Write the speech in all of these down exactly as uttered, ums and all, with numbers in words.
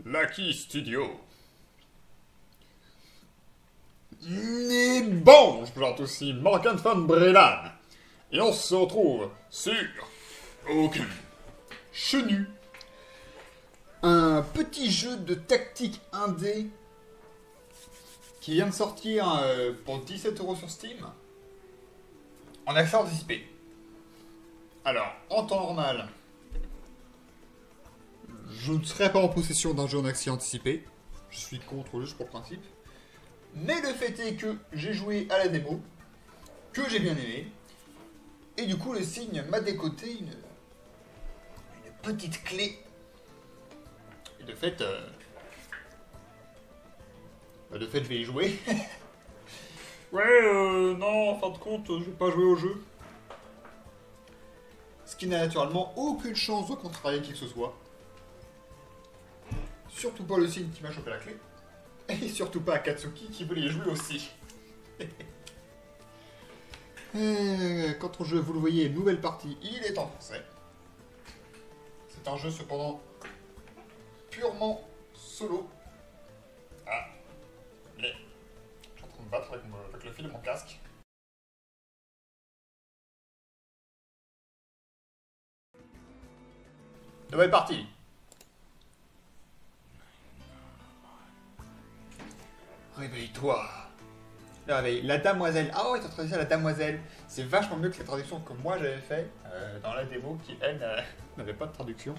Lucky Studio. Et bon, je présente aussi Morgan van Brelan. Et on se retrouve sur Aucun Chenu. Un petit jeu de tactique indé qui vient de sortir euh, pour dix-sept euros sur Steam. En accès anticipé. Alors, en temps normal, je ne serai pas en possession d'un jeu en accès anticipé. Je suis contre le jeu pour principe. Mais le fait est que j'ai joué à la démo, que j'ai bien aimé, et du coup le signe m'a décoté une, une petite clé. Et de fait, euh, bah de fait je vais y jouer. ouais, euh, non, en fin de compte, je vais pas jouer au jeu. Ce qui n'a naturellement aucune chance de contrarier qui que ce soit. Surtout pas le signe qui m'a chopé la clé. Et surtout pas Akatsuki qui voulait y jouer aussi. euh, quand je, vous le voyez, nouvelle partie, il est en français. C'est un jeu cependant purement solo. Ah, mais je suis en train de me battre avec, mon, avec le fil de mon casque. Nouvelle partie. Réveille-toi. Réveille. La damoiselle. Ah ouais, t'as traduit ça, la damoiselle. C'est vachement mieux que la traduction que moi j'avais fait euh, dans la démo qui, elle, euh, n'avait pas de traduction.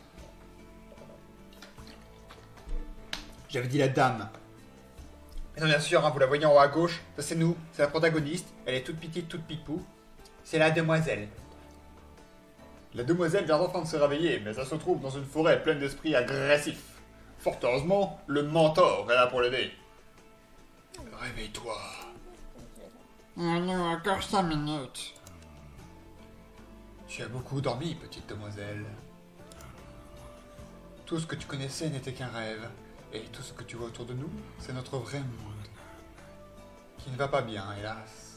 J'avais dit la dame. Mais non, bien sûr, hein, vous la voyez en haut à gauche. Ça, c'est nous. C'est la protagoniste. Elle est toute petite, toute pipou. C'est la demoiselle. La demoiselle vient enfin de se réveiller, mais ça se trouve dans une forêt pleine d'esprits agressifs. Fort heureusement, le mentor est là pour l'aider. Réveille-toi. Oh non, encore cinq minutes. Tu as beaucoup dormi, petite demoiselle. Tout ce que tu connaissais n'était qu'un rêve. Et tout ce que tu vois autour de nous, c'est notre vrai monde. Qui ne va pas bien, hélas.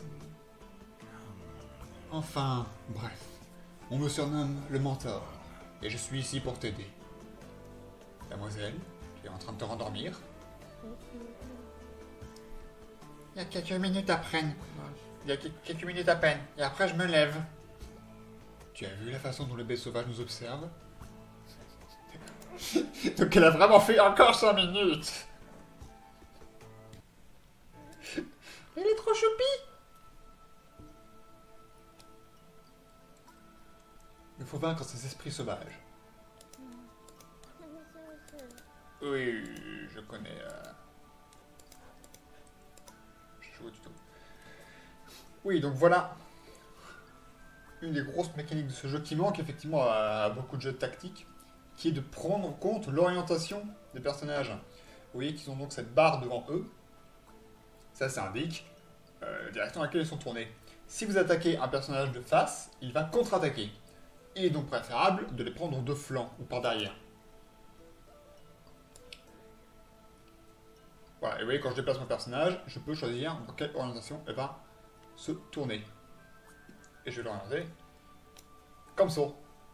Enfin, bref. On me surnomme le mentor. Et je suis ici pour t'aider. Mademoiselle, tu es en train de te rendormir? Il y a quelques minutes après. Il y a quelques minutes à peine. Et après, je me lève. Tu as vu la façon dont le bête sauvage nous observe? Donc elle a vraiment fait encore cinq minutes. Elle est trop choupie. Il faut vaincre ces esprits sauvages. Oui, je connais... Euh... Je joue au tuto. Oui, donc voilà. Une des grosses mécaniques de ce jeu qui manque effectivement à beaucoup de jeux de tactique, qui est de prendre en compte l'orientation des personnages. Vous voyez qu'ils ont donc cette barre devant eux. Ça, ça indique euh, la direction à laquelle ils sont tournés. Si vous attaquez un personnage de face, il va contre-attaquer. Il est donc préférable de les prendre de flanc ou par derrière. Voilà, et vous voyez, quand je déplace mon personnage, je peux choisir dans quelle orientation elle va se tourner. Et je vais l'orienter comme ça.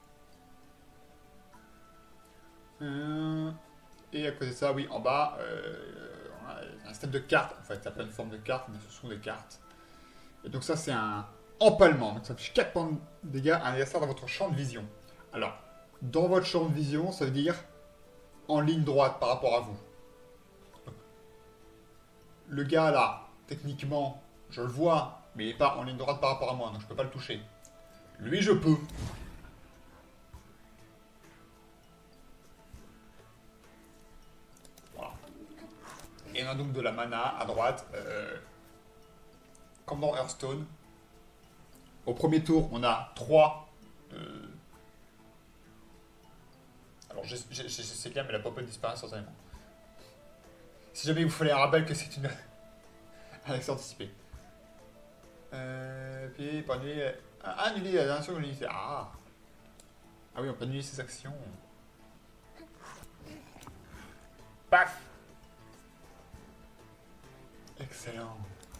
Euh, et à côté de ça, oui, en bas, euh, on a un système de cartes. En fait, ça n'a pas une forme de carte, mais ce sont des cartes. Et donc ça, c'est un empalement. Donc ça fait quatre points de dégâts à un adversaire dans votre champ de vision. Alors, dans votre champ de vision, ça veut dire en ligne droite par rapport à vous. Donc, le gars là, techniquement, je le vois, mais il n'est pas en ligne droite par rapport à moi, donc je ne peux pas le toucher. Lui, je peux. Et on a donc de la mana à droite, euh, comme dans Hearthstone. Au premier tour, on a trois... Euh... Alors, je, je, je, je sais bien, mais la pop-up disparaît certainement. Si jamais il vous fallait un rappel que c'est une... un accès anticipé. Euh, puis, pour annuler... Ah, annuler la dernière seconde unité. Ah Ah oui, on peut annuler ses actions. Paf. Excellent.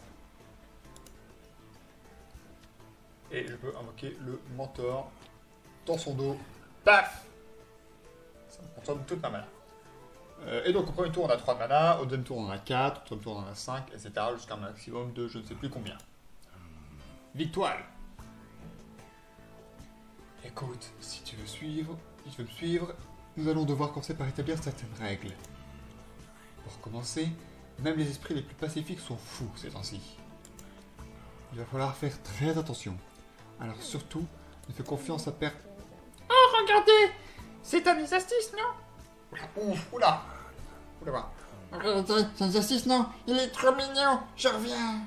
Et je peux invoquer le mentor dans son dos. Paf. Ça me consomme toute ma mana. Euh, et donc au premier tour on a trois de mana, au deuxième tour on en a quatre, au troisième tour on en a cinq, et cetera jusqu'à un maximum de je ne sais plus combien. Victoire. Écoute, si tu veux suivre, si tu veux me suivre, nous allons devoir commencer par établir certaines règles. Pour commencer, même les esprits les plus pacifiques sont fous ces temps-ci. Il va falloir faire très attention. Alors surtout, ne fais confiance à perdre. Oh, regardez! C'est un exercice, non? Ouf, oula! Oula, Regardez, c'est un exercice, non? Il est trop mignon! Je reviens!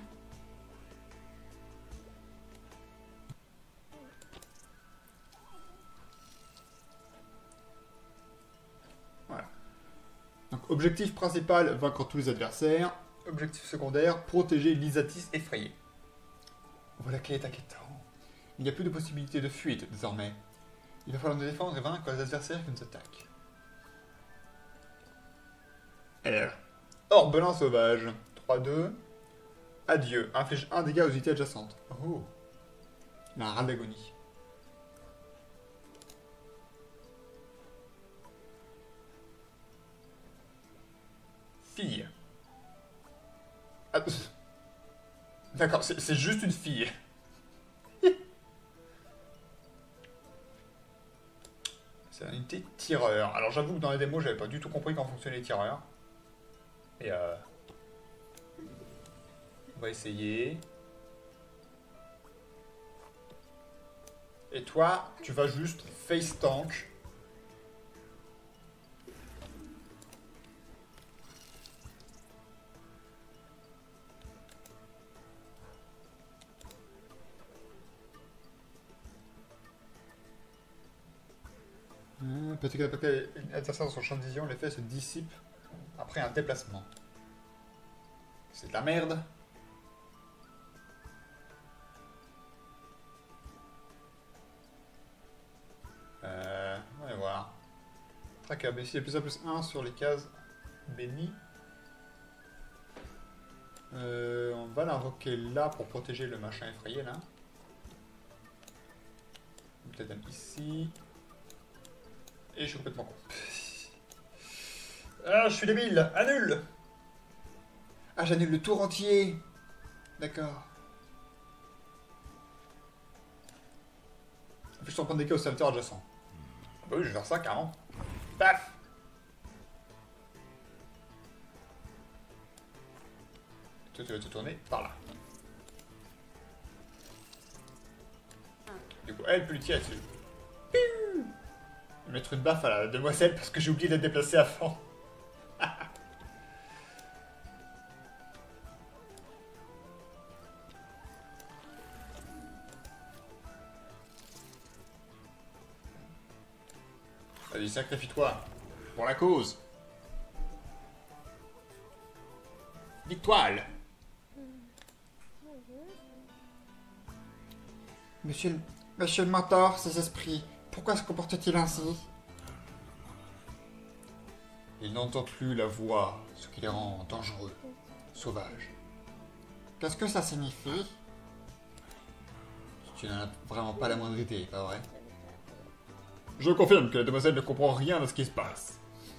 voilà. Donc, objectif principal, vaincre tous les adversaires. Objectif secondaire, protéger l'Isatis effrayé. Voilà qui est inquiétant. Il n'y a plus de possibilité de fuite désormais. Il va falloir nous défendre et vaincre les adversaires qui nous attaquent. Alors, Orbelin sauvage. trois deux. Adieu. Inflige un dégât aux unités adjacentes. Oh. Il a un ras d'agonie. Fille. Ah, d'accord, c'est juste une fille. C'est une unité tireur. Alors j'avoue que dans les démos, j'avais pas du tout compris comment fonctionnaient les tireurs. Et euh... on va essayer. Et toi, tu vas juste face tank. Euh, Peut-être qu'après l'adversaire dans son champ de vision, l'effet se dissipe après un déplacement. C'est de la merde. Euh, on va voir. Tracker, B C, plus un plus un sur les cases bénies. Euh, on va l'invoquer là pour protéger le machin effrayé là. Peut-être même ici. Et je suis complètement con. Ah, je suis débile. Annule. Ah, j'annule le tour entier. D'accord. En fait, je suis en train de décaler au serviteur adjacent. Ah bah oui, je vais faire ça, carrément. Paf. Toi, tu vas te tourner par là. Du coup, elle peut lui tirer dessus. Piou. Mettre une baffe à la demoiselle parce que j'ai oublié d'être déplacé avant. Allez, sacrifie-toi. Pour la cause. Victoire. Monsieur le... Monsieur le mentor, ces esprits, pourquoi se comportent-ils ainsi? Ils n'entendent plus la voix, ce qui les rend dangereux, sauvages. Qu'est-ce que ça signifie? Tu n'en as vraiment pas la moindre idée, pas vrai? Je confirme que la demoiselle ne comprend rien de ce qui se passe.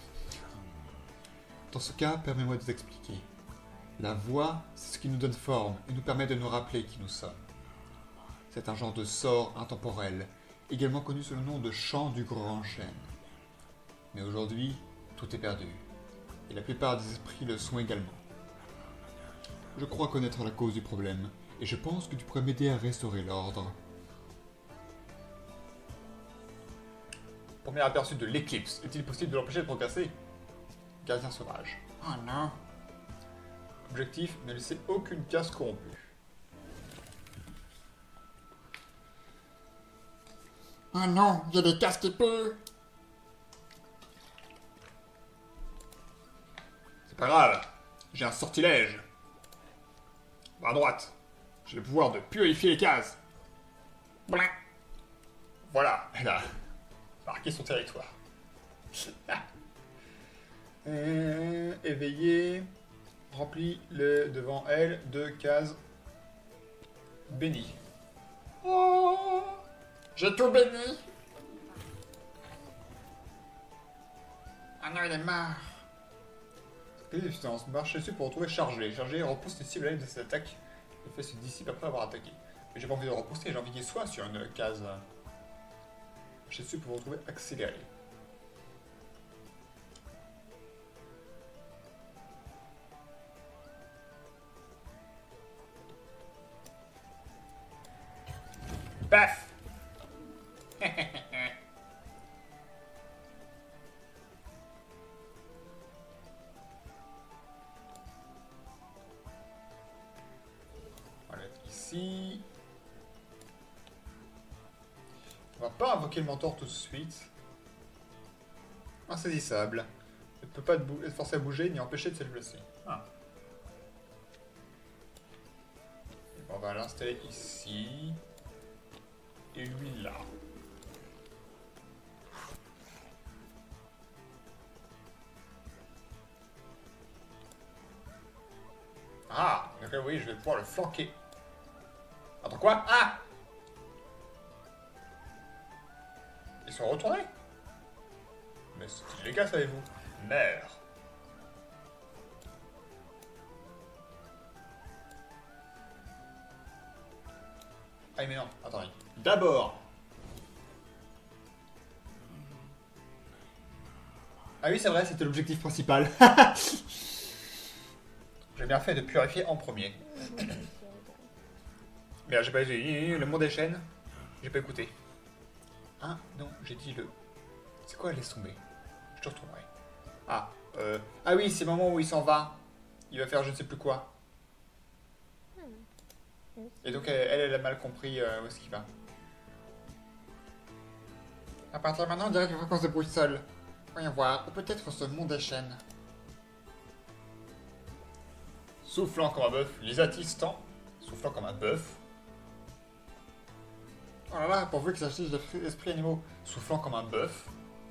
Dans ce cas, permets-moi de t'expliquer. La voix, c'est ce qui nous donne forme et nous permet de nous rappeler qui nous sommes. C'est un genre de sort intemporel, également connu sous le nom de chant du grand chêne. Mais aujourd'hui, tout est perdu, et la plupart des esprits le sont également. Je crois connaître la cause du problème, et je pense que tu pourrais m'aider à restaurer l'ordre. Premier aperçu de l'éclipse. Est-il possible de l'empêcher de progresser? Gardien sauvage. Oh non. Objectif, ne laisser aucune case corrompue. Oh non, il y a des cases qui puent. C'est pas grave, j'ai un sortilège. À droite, j'ai le pouvoir de purifier les cases. Blah. Voilà, elle a marqué son territoire. euh, éveillé, remplit le devant elle de cases bénies. Oh, j'ai tout béni. Ah non, il est mort. Cliquez sur marcher dessus pour retrouver chargé. Chargé repousse les cibles à l'aide de cette attaque. L'effet se dissipe après avoir attaqué. Mais j'ai pas envie de le repousser, j'ai envie qu'il soit sur une case. Marcher dessus pour retrouver accéléré. Paf. On va être ici. On va pas invoquer le mentor tout de suite. Insaisissable. Il ne peut pas être forcé à bouger ni empêcher de se déplacer. Ah. On va l'installer ici. Et lui là. Ah, donc là, oui, je vais pouvoir le flanquer. Attends, quoi? Ah! Ils sont retournés? Mais c'est illégal, savez-vous? Merde. Ah mais non, attendez. D'abord. Ah oui, c'est vrai, c'était l'objectif principal. J'ai bien fait de purifier en premier. Merde, j'ai pas dit le mot des chaînes. J'ai pas écouté. Ah non, j'ai dit le... C'est quoi, laisse tomber. Je te retrouverai. Ah, euh... Ah oui, c'est le moment où il s'en va. Il va faire je ne sais plus quoi. Et donc elle, elle, elle a mal compris euh, où est-ce qu'il va. À partir de maintenant, on dirait que qu'on se débrouille seul. Voyons voir, ou peut-être ce monde des chaînes. Soufflant comme un bœuf, les attistants. Soufflant comme un bœuf. Oh là là, pourvu que ça change d'esprit animaux. Soufflant comme un bœuf.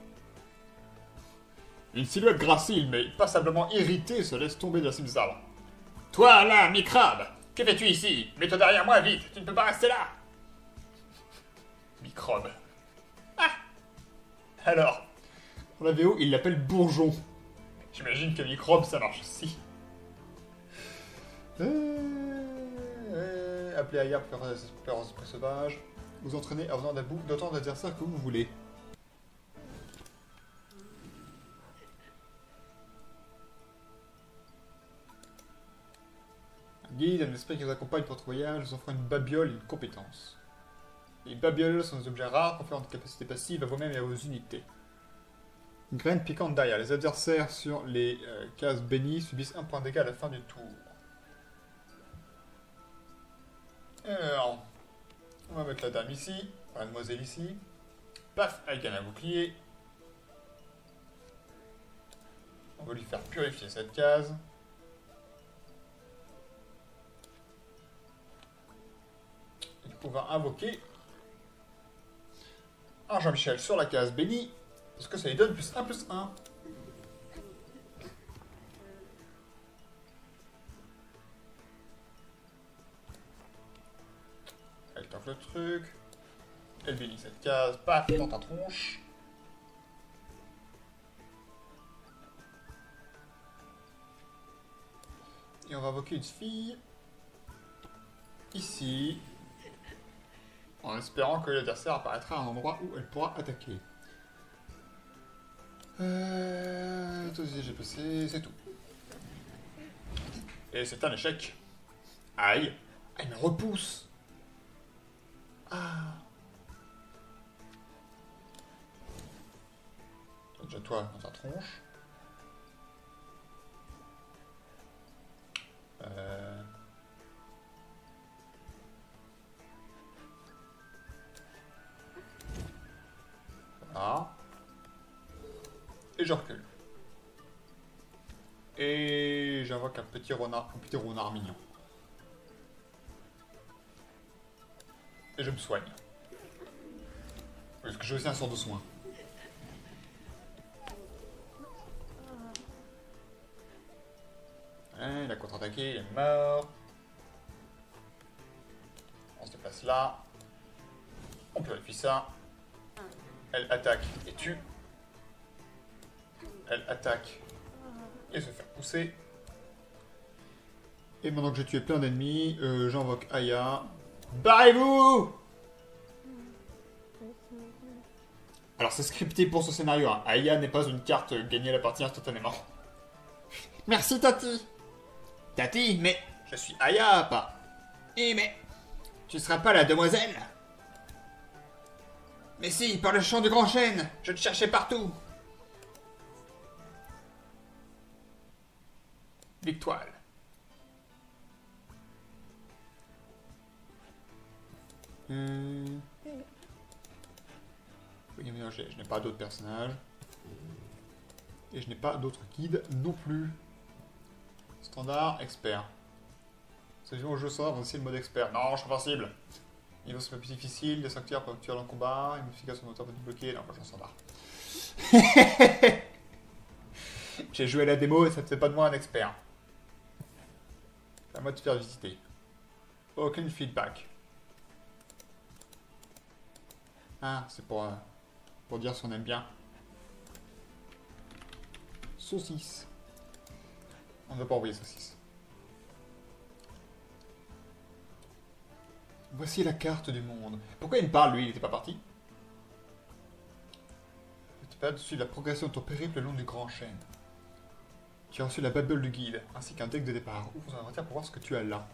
Une silhouette gracile mais passablement irritée se laisse tomber de la cime des arbres. Toi là, microbe! Que fais-tu ici? Mets-toi derrière moi, vite! Tu ne peux pas rester là! Microbe. Ah! Alors? Dans la V O, il l'appelle Bourgeon. J'imagine que microbe, ça marche aussi. Euh... Euh... Appelez ailleurs, peur esprit sauvage. Vous entraînez en venant d'un bout d'autant d'adversaires que vous voulez. Un guide, un esprit qui vous accompagne pour votre voyage, vous offrant une babiole et une compétence. Les babioles sont des objets rares conférant des capacités passives à vous-même et à vos unités. Une graine piquante derrière. Les adversaires sur les euh, cases bénies subissent un point de dégâts à la fin du tour. Alors, on va mettre la dame ici, la demoiselle ici. Paf, avec un bouclier. On va lui faire purifier cette case. Et du coup, on va invoquer un Jean-Michel sur la case bénie. Parce que ça lui donne plus un plus un. Elle tente le truc. Elle bénit cette case. Paf, dans ta tronche. Et on va invoquer une fille. Ici. En espérant que l'adversaire apparaîtra à un endroit où elle pourra attaquer. Euh... Tout ce que j'ai passé, c'est tout. Et c'est un échec. Aïe. Elle me repousse. Ah. Déjà toi dans ta tronche. Euh... Voilà. Et je recule. Et j'invoque un petit renard, un petit renard mignon. Et je me soigne. Parce que j'ai aussi un sort de soin. Ouais, il a contre-attaqué, il est mort. On se déplace là. On purifie ça. Elle attaque et tue. Elle attaque et se faire pousser. Et maintenant que j'ai tué plein d'ennemis, euh, j'invoque Aya. Barrez-vous! Alors c'est scripté pour ce scénario, hein. Aya n'est pas une carte gagnée à la partie instantanément. Merci, Tati. Tati, mais je suis Aya, pas. Eh mais, tu seras pas la demoiselle? Mais si, par le champ du grand chêne, je te cherchais partout. Victoire. Hum... Oui, mais je je n'ai pas d'autres personnages. Et je n'ai pas d'autres guides non plus. Standard, expert. C'est au jeu standard, aussi le mode expert. Non, je suis invincible. Niveau c'est plus difficile, des acteurs peuvent tuer dans le combat, une modification d'auteur peut te bloquer. Non, moi je suis en standard. J'ai joué la démo et ça ne fait pas de moi un expert. C'est à moi de te faire visiter. Aucune feedback. Ah, c'est pour, euh, pour dire si on aime bien. Saucisse. On ne veut pas envoyer saucisse. Voici la carte du monde. Pourquoi il me parle, lui? Il n'était pas parti? Tu peux suivre la progression de ton périple le long du grand chêne. Tu as reçu la Bible du guide, ainsi qu'un deck de départ. Ouvre ton inventaire pour voir ce que tu as là.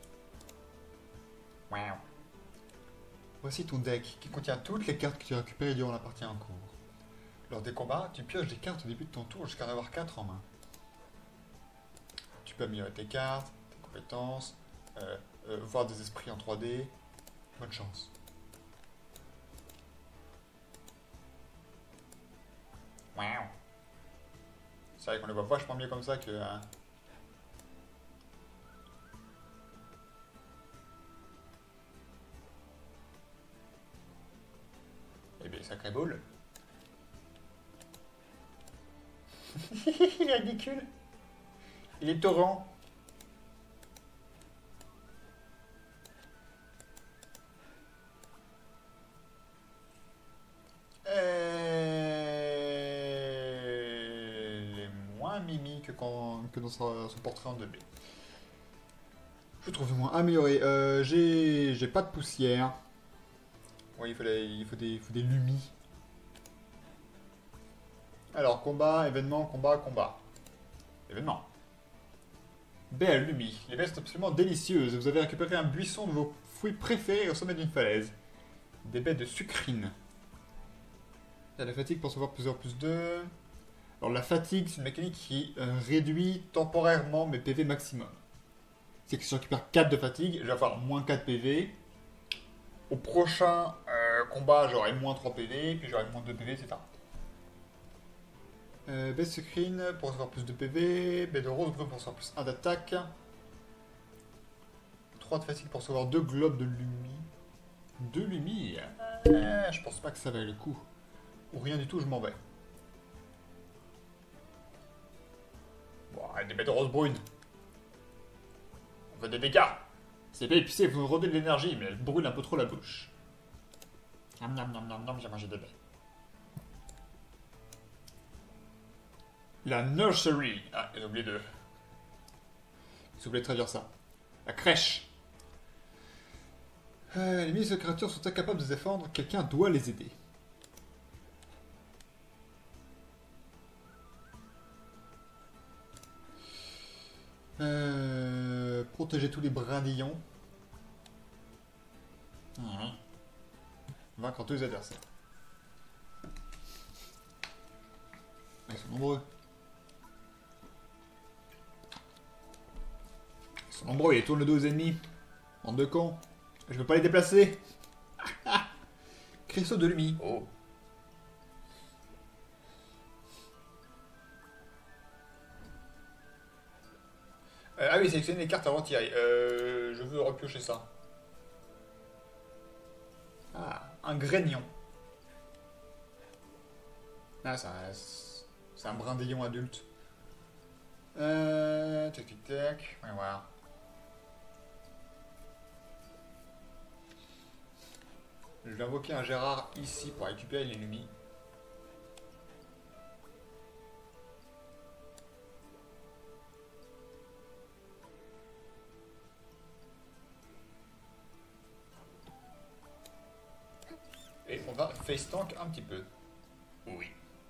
Wow. Voici ton deck, qui contient toutes les cartes que tu as récupérées durant la partie en cours. Lors des combats, tu pioches des cartes au début de ton tour jusqu'à en avoir quatre en main. Tu peux améliorer tes cartes, tes compétences, euh, euh, voir des esprits en trois D. Bonne chance. Wow. C'est vrai qu'on les voit vachement mieux comme ça que... Euh... Eh bien, sacré boule. Il est ridicule. Il est torrent. Elle est moins mimi que, quand, que dans son, son portrait en deux B. Je trouve moins amélioré. Euh, j'ai j'ai pas de poussière. Oui, il faut, les, il faut des, il faut des lumis. Alors, combat, événement, combat, combat. Événement. Belle Lumi. Les baies sont absolument délicieuses. Vous avez récupéré un buisson de vos fruits préférés au sommet d'une falaise. Des baies de sucrine. Il y a la fatigue pour recevoir plusieurs plus deux. Alors la fatigue, c'est une mécanique qui euh, réduit temporairement mes P V maximum. C'est que si je récupère quatre de fatigue, je vais avoir moins quatre P V. Au prochain euh, combat, j'aurai moins trois P V, puis j'aurai moins deux P V, et cetera. Euh, baie de sucrine pour recevoir plus de P V. Baie de rose brune pour recevoir plus un d'attaque. trois de fatigue pour recevoir deux globes de lumi. deux lumi euh, Je pense pas que ça vaille le coup. Ou rien du tout, je m'en vais. Bon, des baies de rose brune. On veut des dégâts. C'est bien épicé, vous me rendez de l'énergie, mais elle brûle un peu trop la bouche. Nom nom nom nom nom, j'ai mangé des baies. La nursery. Ah, j'ai oublié de... J'ai oublié de traduire ça. La crèche. Euh, les milices de créatures sont incapables de se défendre. Quelqu'un doit les aider. Euh, protéger tous les brindillons. Mmh. Vaincre tous les adversaires. Ils sont nombreux. Ils sont nombreux, ils tournent le dos aux ennemis. Bande de cons. Je peux pas les déplacer. Cristaux de lumi. Oh. Euh, ah oui, sélectionner les cartes à retirer. Euh, je veux repiocher ça. Ah, un grégnon. Ah, ça, c'est un brindillon adulte. Euh, tac, tac, tac. On va voir. Je vais invoquer un Gérard ici pour récupérer les lumis. face tank un petit peu. Oui.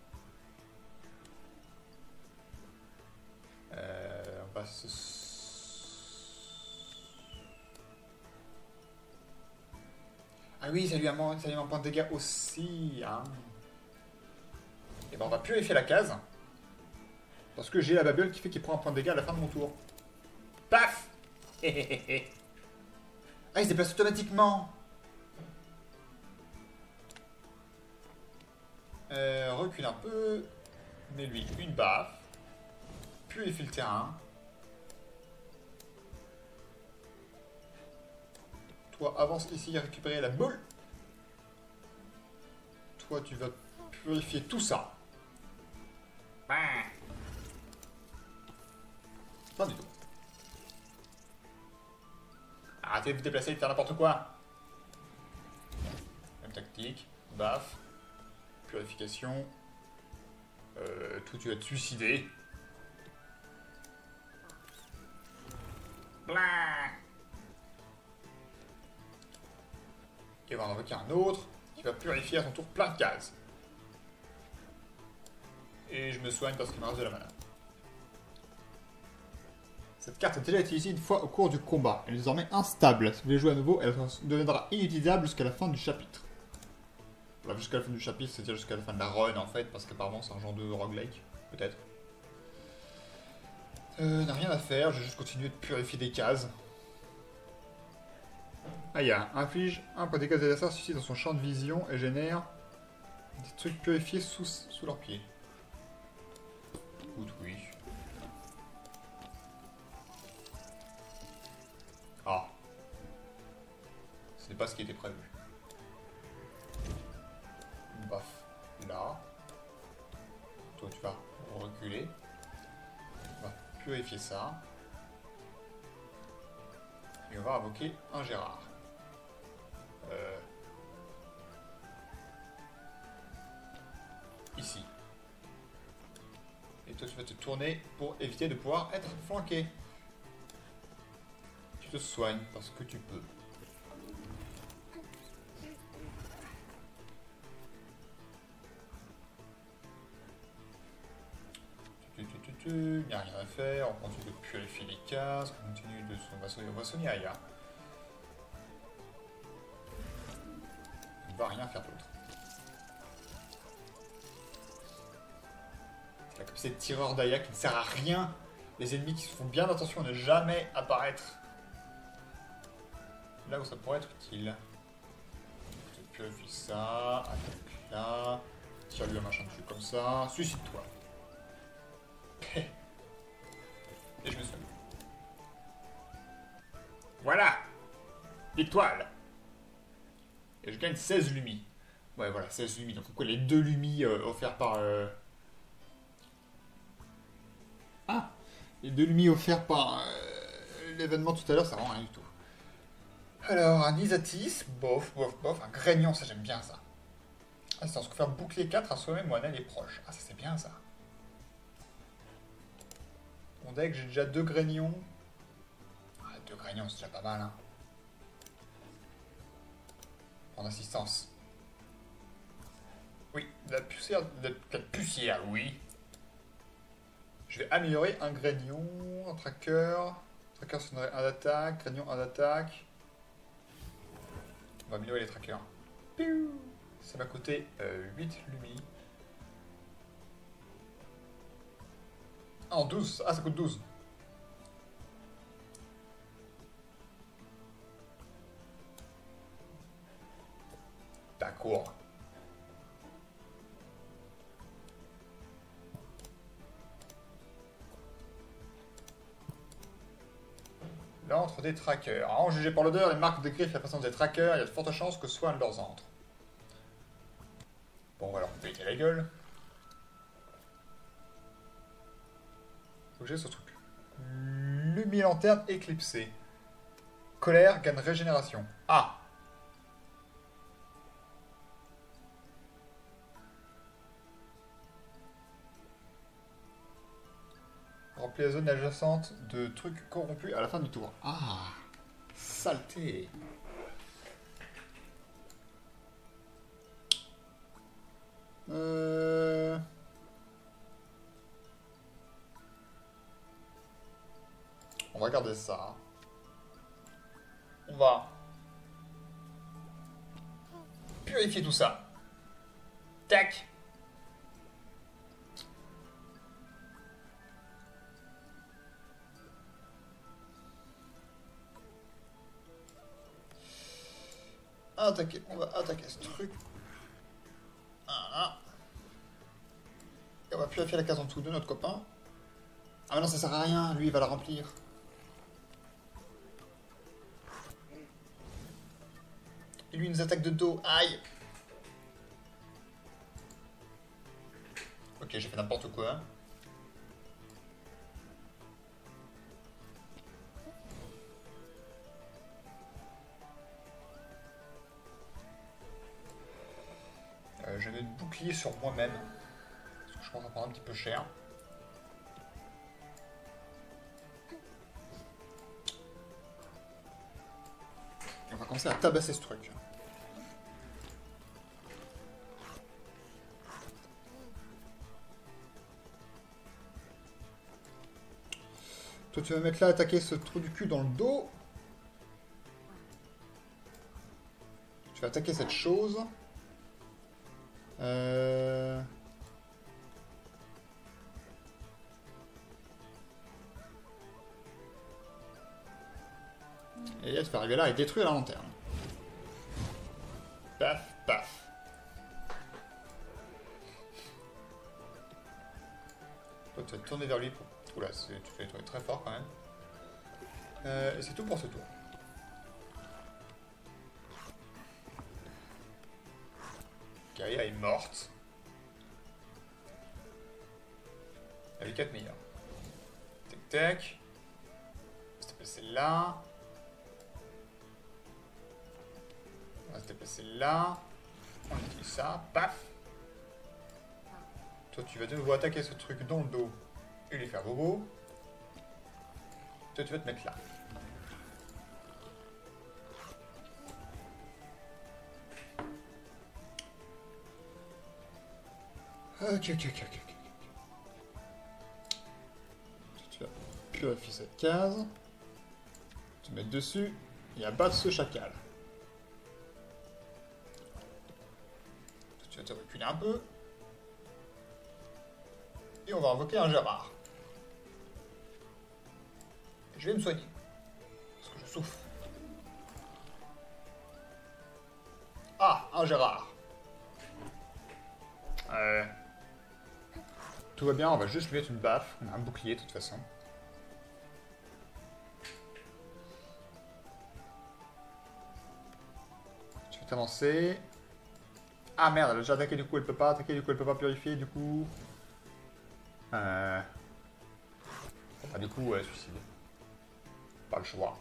Euh, on va se... Ah oui, ça lui a ça lui a un point de dégâts aussi. Hein. Et ben on va purifier la case. Parce que j'ai la babiole qui fait qu'il prend un point de dégâts à la fin de mon tour. Paf. Ah, il se déplace automatiquement. Euh, recule un peu. Mets-lui une baffe. Purifie le terrain. Toi, avance ici, récupérer la boule. Toi, tu vas purifier tout ça. Pas du tout. Arrêtez de vous déplacer et de faire n'importe quoi. Même tactique. Baf. Purification. Euh, tout, tu vas te suicider. Blah. Et on va en invoquer un autre qui va purifier à son tour plein de cases. Et je me soigne parce qu'il me reste de la mana. Cette carte a déjà été utilisée une fois au cours du combat. Elle est désormais instable. Si vous voulez jouer à nouveau, elle deviendra inutilisable jusqu'à la fin du chapitre. Voilà, jusqu'à la fin du chapitre, c'est-à-dire jusqu'à la fin de la run en fait, parce qu'apparemment c'est un genre de roguelike, peut-être. Euh, n'a rien à faire, je vais juste continuer de purifier des cases. Ah, il y a inflige un point de dégâts des adversaires suscite dans son champ de vision et génère des trucs purifiés sous, sous leurs pieds. Écoute, oui. Ah. Ce n'est pas ce qui était prévu. Baf. Là. Toi, tu vas reculer. On va purifier ça. Et on va invoquer un Gérard. Euh... Ici. Et toi, tu vas te tourner pour éviter de pouvoir être flanqué. Tu te soignes parce que tu peux. Il n'y a rien à faire, on continue de purifier les cases, on continue de... On va soigner, on va soigner Aya. Il ne va rien faire d'autre. La capacité de tireur d'Aya qui ne sert à rien. Les ennemis qui se font bien attention à ne jamais apparaître là où ça pourrait être utile. Je purifie ça, attaque là, tire-lui un machin dessus comme ça, suicide-toi. Et je me soigne. Voilà. L'étoile. Et je gagne seize lumis. Ouais, voilà, seize lumis. Donc, quoi, les deux lumis euh, offerts par... Euh... Ah, les deux lumis offerts par euh, l'événement tout à l'heure, ça rend rien du tout. Alors, un Isatis, bof, bof, bof. Un Grégnon, ça j'aime bien ça. Ah, c'est en se faire boucler quatre à soi-même ou un allié proche. Ah, ça c'est bien ça. Mon deck, j'ai déjà deux Grégnons. Ah, deux Grégnons, c'est déjà pas mal, hein. En assistance. Oui, la poussière, la, la poussière, oui. Je vais améliorer un Grégnon, un Tracker. Tracker sonnerait un d'attaque, Grégnon un d'attaque. On va améliorer les Trackers. Ça m'a coûté euh, huit lumis. Ah, en douze. Ah, ça coûte douze. D'accord. L'antre des trackers. En jugé par l'odeur, les marques décrivent la présence des trackers, il y a de fortes chances que ce soit un de leurs antres. Bon, on va leur péter la gueule. Faut que j'ai ce truc. Lumilanterne éclipsée. Colère gagne régénération. Ah! Remplis la zone adjacente de trucs corrompus à la fin du tour. Ah! Saleté! Euh... On va regarder ça. On va purifier tout ça. Tac. Attaquer, on va attaquer ce truc. Voilà. Et on va purifier la case en dessous de notre copain. Ah mais non, ça sert à rien, lui il va la remplir. Et lui il nous attaque de dos, aïe. Ok, j'ai fait n'importe quoi. Euh, je vais mettre bouclier sur moi-même. Parce que je pense à prendre un petit peu cher. Et on va commencer à tabasser ce truc. Toi, tu vas mettre là, attaquer ce trou du cul dans le dos. Tu vas attaquer cette chose. Euh... Et là, tu vas arriver là et détruire la lanterne. Paf, paf. Toi, tu vas te tourner vers lui pour... Oula, tu fais des trucs très fort quand même. Euh, et c'est tout pour ce tour. Gaïa est morte. Elle a eu quatre meilleurs. Tac tac. On va se placer là. On va se déplacer là. On utilise ça. Paf. Toi, tu vas de nouveau attaquer ce truc dans le dos et lui faire bobo. Toi, tu vas te mettre là. Ok, ok, ok, ok, ok. Tu vas purifier cette case. Tu mets dessus et abattre ce chacal. Tu vas te reculer un peu. Et on va invoquer un Gérard. Et je vais me soigner. Parce que je souffre. Ah, un Gérard. Euh... Tout va bien, on va juste lui mettre une baffe. On a un bouclier de toute façon. Tu vas t'avancer. Ah merde, elle a déjà attaqué, du coup elle peut pas attaquer, du coup elle peut pas purifier, du coup... Euh... Ah, du coup, ouais, suicide. Pas le choix.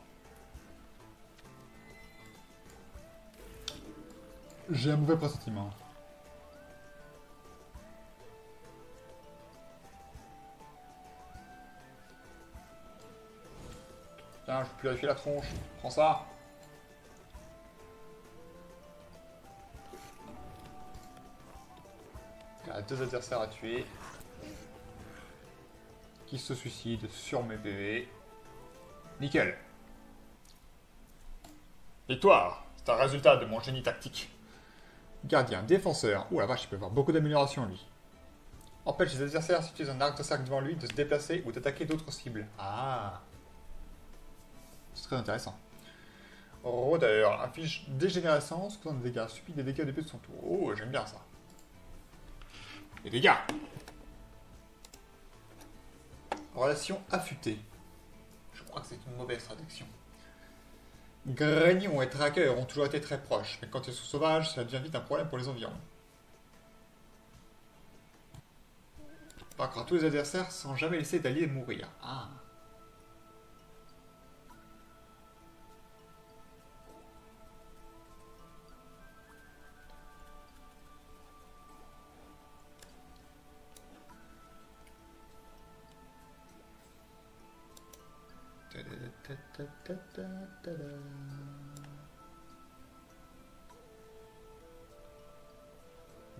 J'ai un mauvais pressentiment. Tiens, je peux purifier la tronche. Prends ça. Il y a deux adversaires à tuer. Qui se suicident sur mes P V. Nickel. Victoire. C'est un résultat de mon génie tactique. Gardien, défenseur. Ouh la vache, il peut avoir beaucoup d'améliorations lui. Empêche les adversaires si tu utilises un arc de cercle devant lui de se déplacer ou d'attaquer d'autres cibles. Ah. C'est très intéressant. Rôdeur, affiche dégénérescence, causant des dégâts, subit des dégâts au début de son tour. Oh, j'aime bien ça. Les dégâts. Relation affûtée. Je crois que c'est une mauvaise traduction. Grignon et Tracker ont toujours été très proches, mais quand ils sont sauvages, ça devient vite un problème pour les environs. Vaincre tous les adversaires sans jamais laisser d'alliés mourir. Ah.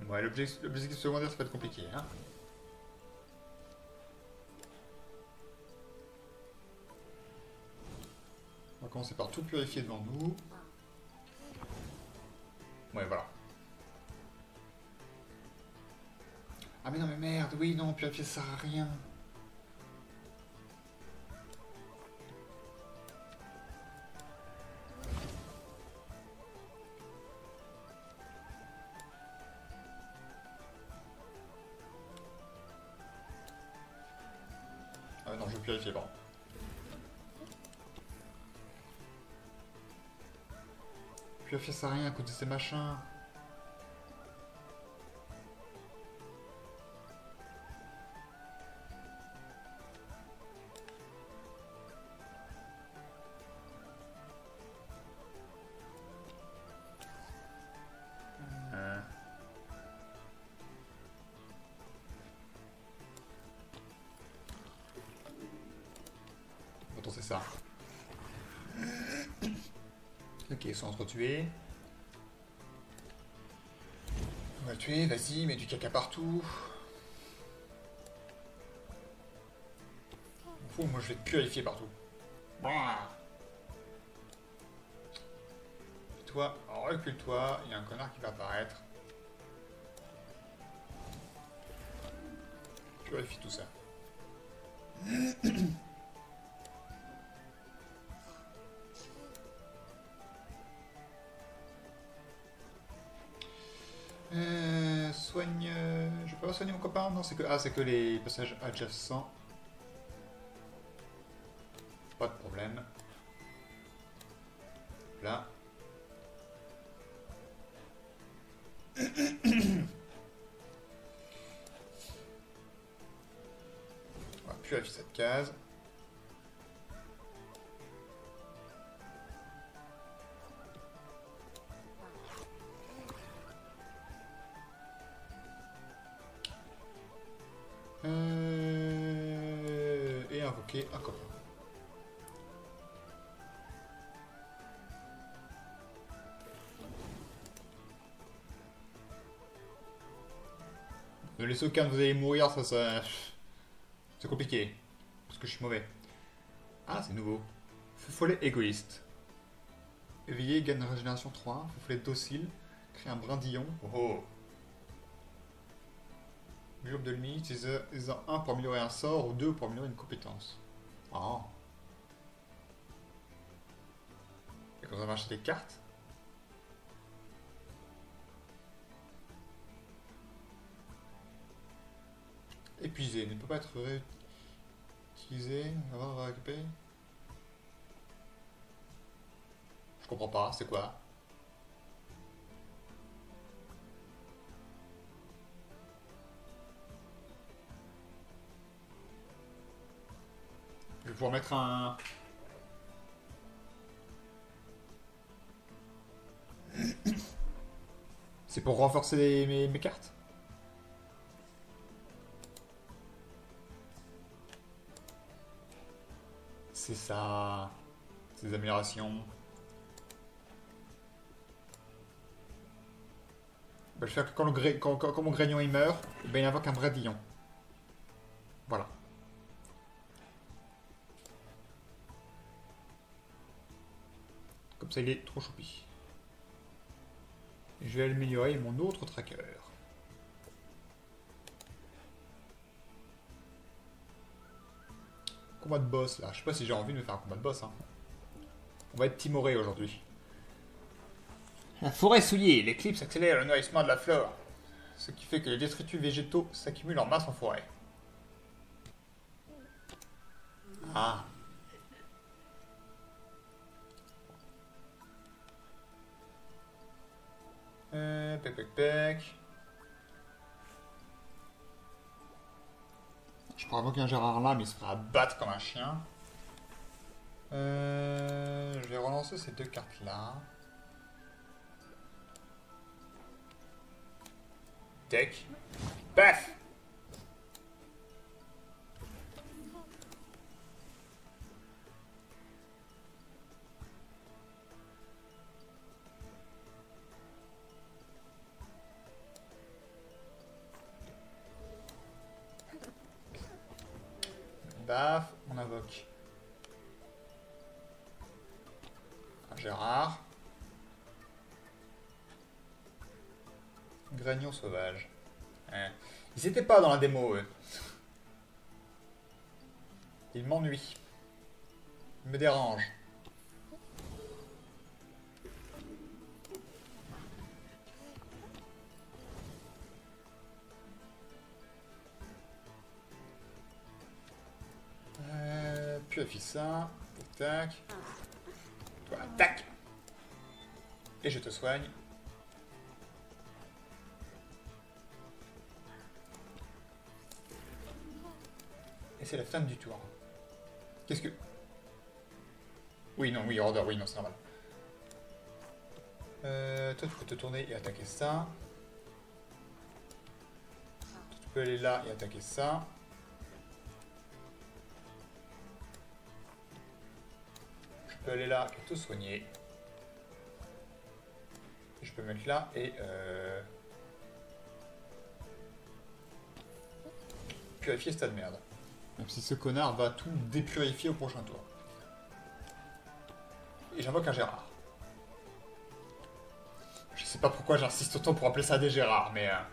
Ouais, l'objectif l'objectif secondaire, ça va être compliqué, hein. On va commencer par tout purifier devant nous. Ouais, voilà. Ah mais non, mais merde, oui, non, purifier ça sert à rien. Ah non, je vais purifier, pardon. Purifier ça sert à rien à cause de ces machins. Euh. Attends, c'est ça. Ok, ils sont entretués. On va le tuer, vas-y, mets du caca partout. Fou, moi je vais te purifier partout. Bah. Toi, recule-toi, il y a un connard qui va apparaître. Purifie tout ça. Euh, soigne... euh, Je peux pas soigner mon copain? Non, c'est que... Ah, c'est que les passages adjacents. Pas de problème. Là. On va purifier cette case. Euh... Et invoquer un copain. Ne laissez aucun de vous allez mourir, ça, ça... C'est compliqué. Parce que je suis mauvais. Ah, c'est nouveau. Feu follet égoïste. Éveillé, gagne régénération trois. Feu follet docile. Crée un brindillon. Oh oh. Globe de l'ennemi, utilisez-en un pour améliorer un sort ou deux pour améliorer une compétence. Ah. Et quand on va acheter des cartes. Épuisé, ne peut pas être réutilisé avant de récupérer. Je comprends pas, c'est quoi? Je vais pouvoir mettre un... C'est pour renforcer les- mes, mes cartes? C'est ça. Ces améliorations. Bah, je fais que quand, le gré- quand, quand- quand mon grégnon il meurt, eh ben, il invoque un bradillon. Voilà. Comme ça il est trop choupi. Je vais améliorer mon autre tracker. Combat de boss là. Je sais pas si j'ai envie de me faire un combat de boss. Hein. On va être timoré aujourd'hui. La forêt souillée. L'éclipse accélère le nourrissement de la flore. Ce qui fait que les détritus végétaux s'accumulent en masse en forêt. Ah. Euh, pec pec pec. Je pourrais invoquer un Gérard là, mais il se fera battre comme un chien. Euh, je vais relancer ces deux cartes là. Deck. Paf. baf, on invoque un Gérard. Gragnon sauvage. Hein. Ils étaient pas dans la démo, eux. Ils m'ennuient. Ils me dérangent. Euh, puis affiche ça. Tac, tac. Toi, tac. Et je te soigne. Et c'est la fin du tour. Qu'est-ce que... Oui, non, oui, order, oui, non, c'est normal. Euh, toi, tu peux te tourner et attaquer ça. Toi, tu peux aller là et attaquer ça. Je peux aller là et te soigner. Et je peux me mettre là et... Euh... purifier ce tas de merde. Même si ce connard va tout dépurifier au prochain tour. Et j'invoque un Gérard. Je sais pas pourquoi j'insiste autant pour appeler ça des Gérards, mais... Euh...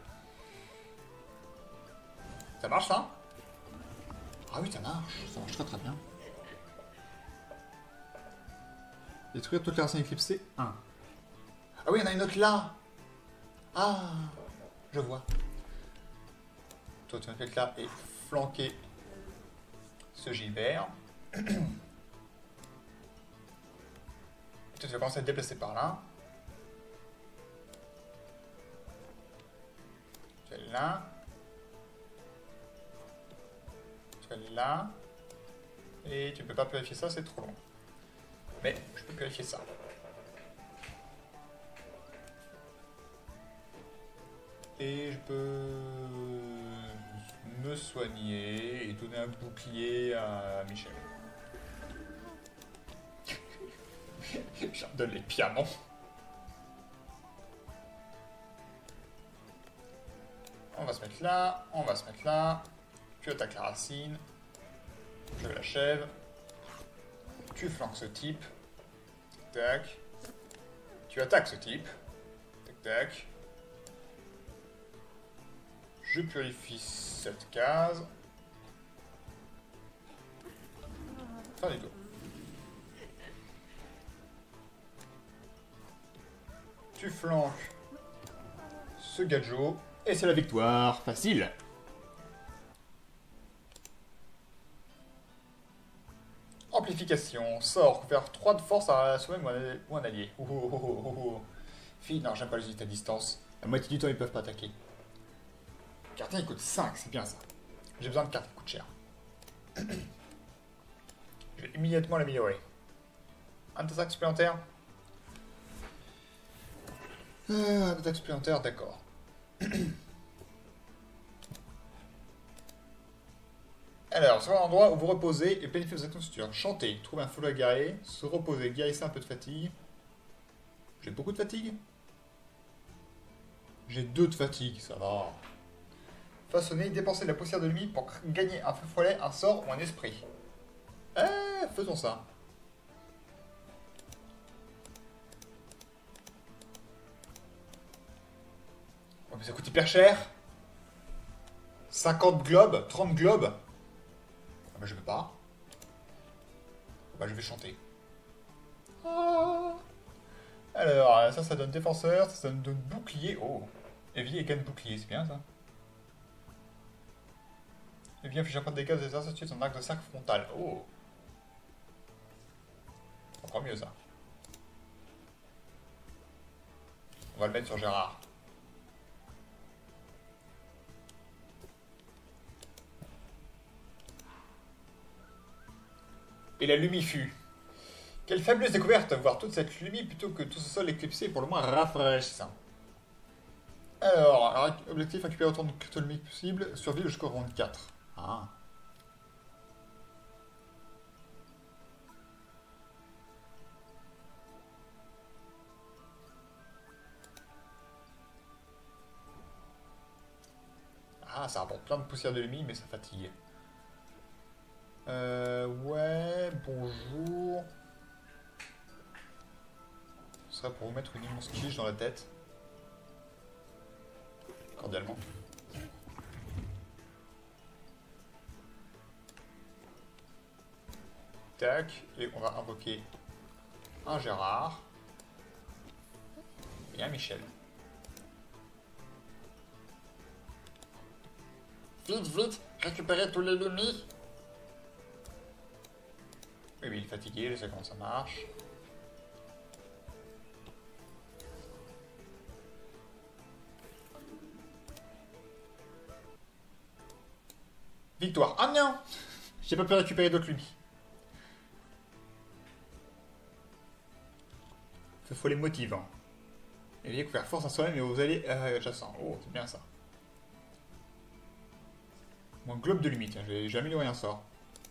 Ça marche, ça? Ah oui, ça marche. Ça marche très très bien. Détruire toute la racine éclipsée, un. Ah oui, il y en a une autre là. Ah, je vois. Toi, tu vas te mettre là et flanquer ce Gilbert. Toi, tu vas commencer à te déplacer par là. Tu vas aller là. Tu vas aller là. Et tu peux pas purifier ça, c'est trop long. Mais je peux purifier ça. Et je peux me soigner et donner un bouclier à Michel. J'en donne les pianos. On va se mettre là, on va se mettre là. Tu attaques la racine. Je l'achève. Tu flanques ce type. Tac. Tu attaques ce type. Tac, tac. Je purifie cette case. Fin du tour. Tu flanques ce gadjo. Et c'est la victoire. Facile. Amplification. Sort. Faire trois de force à soi-même ou un allié. Oh, oh, oh, oh, oh. Fille, non, j'aime pas les unités à distance. La moitié du temps, ils peuvent pas attaquer. Le carton, il coûte cinq, c'est bien ça. J'ai besoin de cartes qui coûtent cher. Je vais immédiatement l'améliorer. Un attaque supplémentaire. Euh, un attaque supplémentaire, d'accord. Alors, sur un endroit où vous reposez et planifiez vos actions futures. Chanter, trouver un follow à garer, se reposer, guérisser un peu de fatigue. J'ai beaucoup de fatigue. J'ai deux de fatigue, ça va. Façonner, dépenser de la poussière de l'ennemi pour gagner un feu follet, un sort ou un esprit. Eh, faisons ça. Oh, mais ça coûte hyper cher. cinquante globes, trente globes. Ah bah je peux pas. Ah bah je vais chanter. Ah. Alors, ça, ça donne défenseur, ça, ça donne bouclier. Oh, Evie et gagne bouclier, c'est bien ça. Evie affiche un point de dégâts des assassins son arc de cercle frontal. Oh. Encore mieux ça. On va le mettre sur Gérard. Et la lumifue. Quelle fabuleuse découverte, voir toute cette lumie plutôt que tout ce sol éclipsé pour le moins rafraîchissant. Alors, objectif, récupérer autant de cristaux lumiques possible, survivre jusqu'au round quatre. Ah. Ah, ça rapporte plein de poussière de lumie, mais ça fatigue. Euh, ouais, bonjour. Ce serait pour vous mettre une immense quiche dans la tête. Cordialement. Tac, et on va invoquer un Gérard et un Michel. Vite, vite, récupérez tous les lumis. Oui, oui, il est fatigué, je sais comment ça marche. Victoire. Ah non, j'ai pas pu récupérer d'autres lumis. Il faut les motiver. Hein. Et vous faire force à soi-même et vous allez euh, adjacent. Oh, c'est bien ça. Mon globe de limite, hein. J'ai amélioré un sort.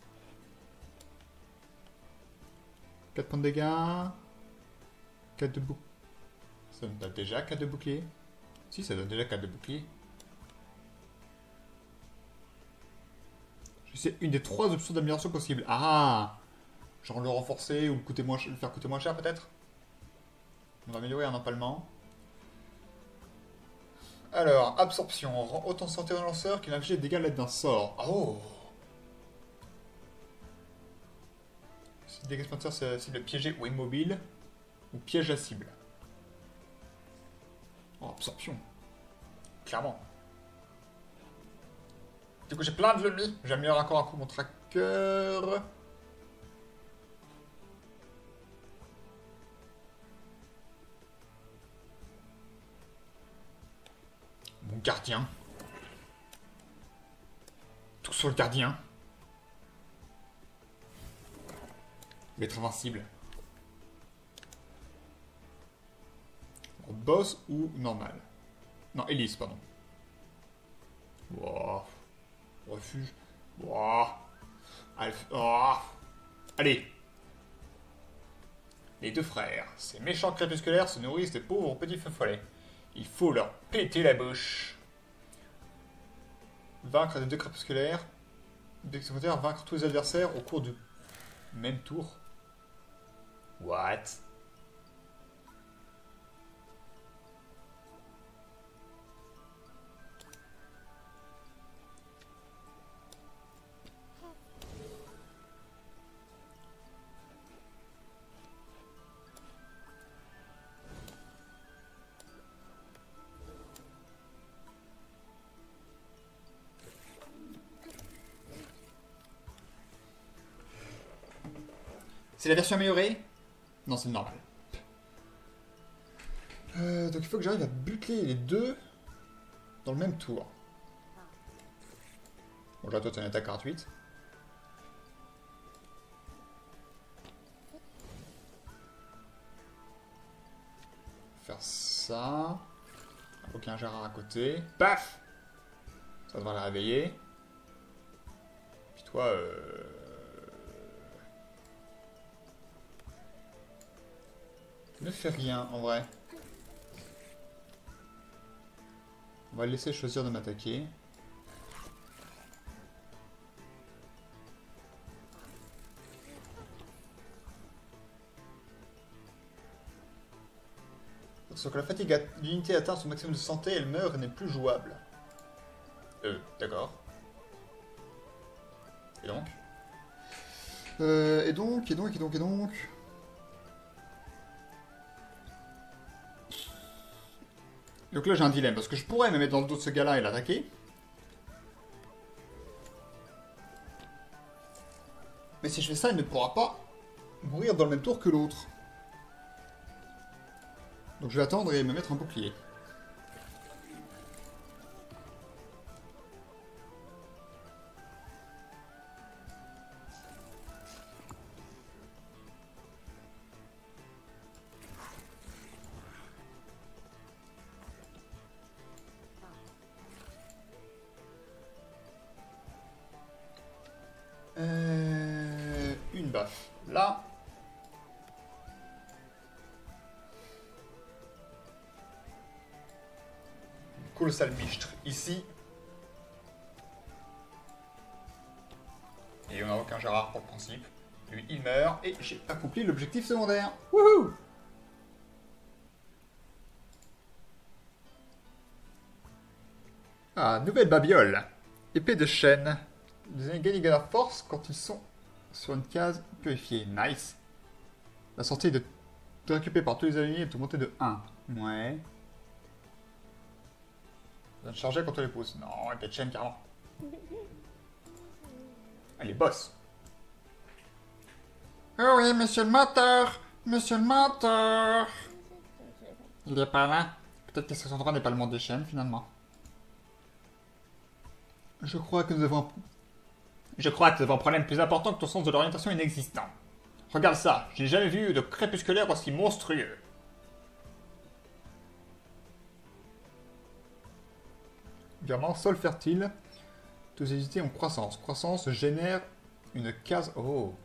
quatre points de dégâts. quatre de bouclier. Ça donne pas déjà quatre de bouclier. Si, ça donne déjà quatre de bouclier. C'est une des trois options d'amélioration possibles. Ah! Genre le renforcer ou le, coûter moins, le faire coûter moins cher peut-être. On va améliorer un empalement. Alors, absorption. Rend autant santé au lanceur qu'il inflige des dégâts à l'aide d'un sort. Oh! Si le dégâts expanseur c'est cible piégée ou immobile, ou piège à cible. Oh, absorption. Clairement. Du coup, j'ai plein de lumis. J'améliore encore un coup mon tracker. Mon gardien. Tout sur le gardien. Il va être invincible. Alors, boss ou normal? Non, Elise, pardon. Wow. Refuge. Wow. Alpha. Oh. Allez. Les deux frères, ces méchants crépusculaires se nourrissent des pauvres petits feux follets. Il faut leur péter la bouche. Vaincre les deux crépusculaires. Deux secondaires, vaincre tous les adversaires au cours du même tour. What? C'est la version améliorée? Non, c'est normal. Euh, donc il faut que j'arrive à buter les deux dans le même tour. Bon, là, toi, t'as une attaque gratuite. Faire ça. Aucun Gérard à côté. Paf! Ça devrait la réveiller. Puis toi, euh... ne fais rien, en vrai. On va le laisser choisir de m'attaquer. Sauf que la fatigue, l'unité atteint son maximum de santé, elle meurt et n'est plus jouable. Euh, d'accord. Et donc Euh, et donc, et donc, et donc, et donc... Donc là j'ai un dilemme, parce que je pourrais me mettre dans le dos de ce gars-là et l'attaquer. Mais si je fais ça, il ne pourra pas mourir dans le même tour que l'autre. Donc je vais attendre et me mettre un bouclier. Euh, une baffe. Là. Colossal michtre ici. Et on n'a aucun Gérard pour le principe. Lui, il meurt, et j'ai accompli l'objectif secondaire. Wouhou! Ah, nouvelle babiole. Épée de chêne. Les ennemis gagnent la force quand ils sont sur une case purifiée. Nice. La sortie de te récupérer par tous les ennemis et te monter de un. Ouais. Ça va te charger quand on les pousse. Non, épée de chêne carrément. Allez, boss. Oh oui, monsieur le moteur. Monsieur le moteur. Il est pas là. Peut-être que cet endroit n'est pas le monde des chaînes, finalement. Je crois que nous avons... Je crois que nous avons un problème plus important que ton sens de l'orientation inexistant. Regarde ça, j'ai jamais vu de crépusculaire aussi monstrueux. Virement, sol fertile. Tous les unités ont croissance. Croissance génère une case... Oh.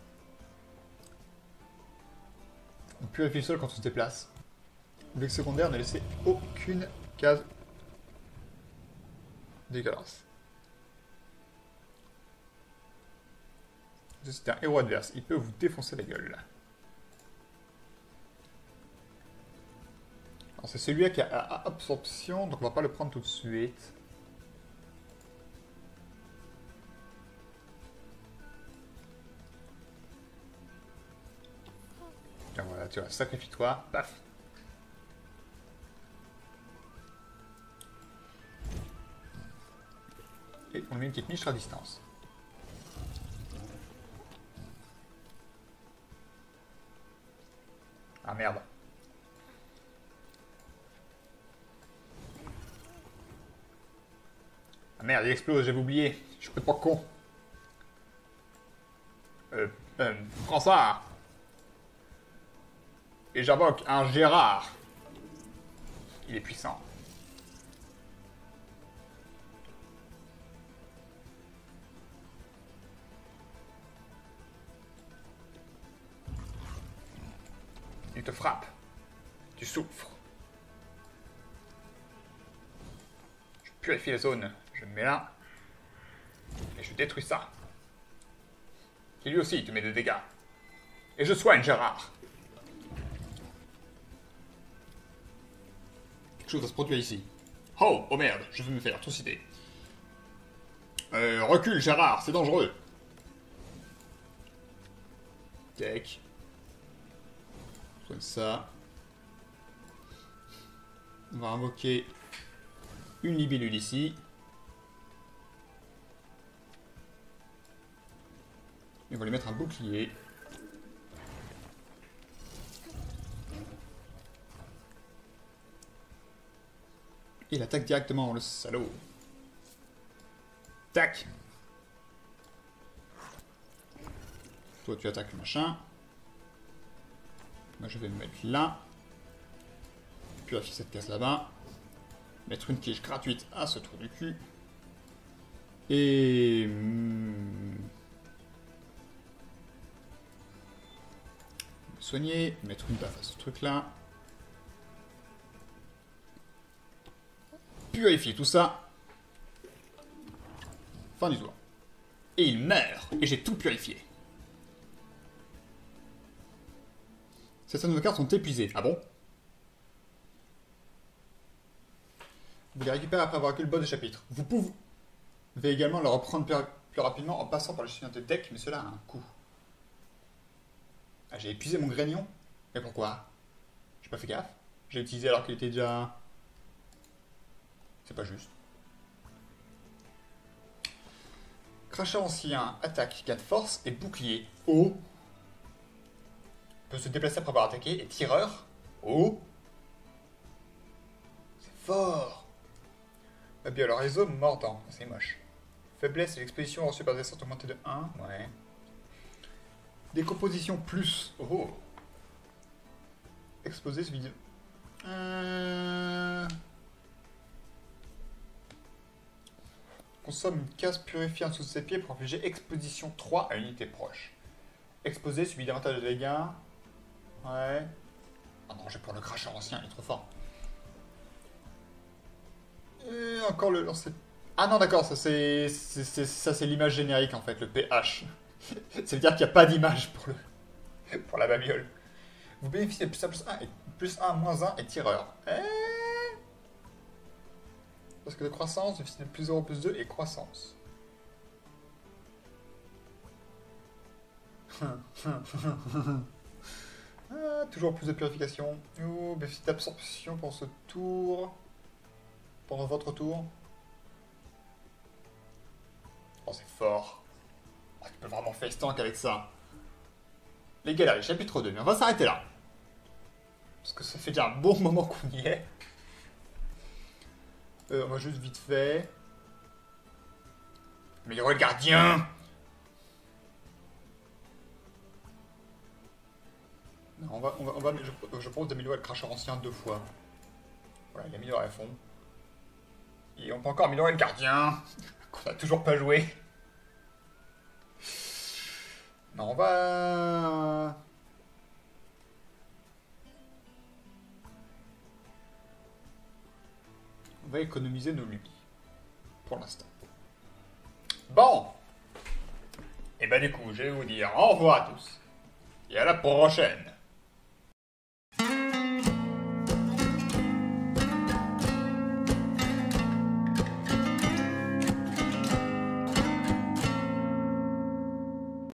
On purifie le sol quand on se déplace. L'objectif secondaire n'a laissé aucune case dégueulasse. C'est un héros adverse, il peut vous défoncer la gueule. Alors c'est celui-là qui a absorption, donc on va pas le prendre tout de suite. Tiens, voilà, tu vois, sacrifie-toi, paf. Et on met une petite niche à distance. Ah merde. Ah merde, il explose, j'avais oublié. Je suis pas con. Euh, euh, prends ça. Et j'invoque un Gérard. Il est puissant. Il te frappe. Tu souffres. Je purifie la zone. Je me mets là. Et je détruis ça. Qui lui aussi te met des dégâts. Et je soigne Gérard. Quelque chose va se produire ici. Oh, oh merde, je vais me faire trucider. Euh, recule Gérard, c'est dangereux. Tac. Comme ça. On va invoquer une libellule ici. Et on va lui mettre un bouclier. Et il attaque directement, le salaud. Tac. Toi, tu attaques le machin. Moi, je vais me mettre là. Purifier cette case là-bas. Mettre une tige gratuite à ce trou du cul. Et... me soigner. Mettre une baffe à ce truc-là. Purifier tout ça. Fin du tour. Et il meurt. Et j'ai tout purifié. Certaines de vos cartes sont épuisées. Ah bon? Vous les récupérez après avoir vécu le boss de chapitre. Vous pouvez également le reprendre plus, plus rapidement en passant par le chien de deck, mais cela a un coût. Ah, j'ai épuisé mon grignon? Mais pourquoi? J'ai pas fait gaffe. J'ai utilisé alors qu'il était déjà... C'est pas juste. Crachat ancien, attaque, gain de force et bouclier. Oh! Peut se déplacer après avoir attaqué et tireur. Oh! C'est fort! Et bien alors, réseau mordant. C'est moche. Faiblesse et l'exposition reçue par des sortes augmentée de un. Ouais. Décomposition plus. Oh! Exposé ce vidéo. Euh... Consomme une case purifiée en dessous de ses pieds pour infliger exposition trois à une unité proche. Exposé subit davantage de dégâts. Ouais. Oh non, je vais prendre le cracheur ancien, il est trop fort. Et encore le lancer. Ah non, d'accord, ça c'est ça c'est l'image générique en fait, le P H. Ça veut dire qu'il n'y a pas d'image pour, le... pour la babiole. Vous bénéficiez de plus un, plus un, et plus un, moins un et tireur. Eh Parce que de croissance, vous bénéficiez de plus zéro, plus deux et croissance. Ah, toujours plus de purification. Ouh, bénéficie d'absorption pour ce tour. Pendant votre tour. Oh, c'est fort. Oh, tu peux vraiment faire stank avec ça. Les galeries, chapitre deux. Mais on va s'arrêter là. Parce que ça fait déjà un bon moment qu'on y est. Euh, on va juste vite fait. Améliorer le gardien. Non, on va, on va, on va je, je propose d'améliorer le cracheur ancien deux fois. Voilà, il est amélioré à fond. Et on peut encore améliorer le gardien. Qu'on a toujours pas joué. Non, on va... On va économiser nos lubies. Pour l'instant. Bon. Et bah du coup, je vais vous dire au revoir à tous. Et à la prochaine.